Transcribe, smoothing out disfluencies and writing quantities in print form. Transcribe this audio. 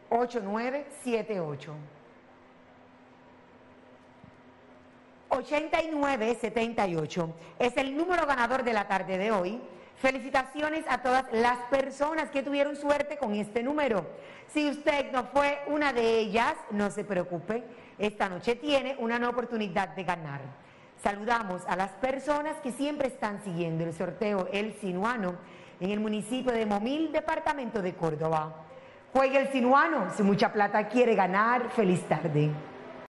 8978. 8978 es el número ganador de la tarde de hoy. Felicitaciones a todas las personas que tuvieron suerte con este número. Si usted no fue una de ellas, no se preocupe, esta noche tiene una nueva oportunidad de ganar. Saludamos a las personas que siempre están siguiendo el sorteo El Sinuano en el municipio de Momil, departamento de Córdoba. Juegue el Sinuano, si mucha plata quiere ganar, feliz tarde.